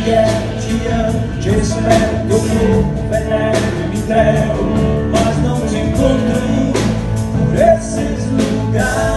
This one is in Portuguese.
quero, te amo, te espero, teu corpo venero, me entrego, mas não te encontro por esses lugares.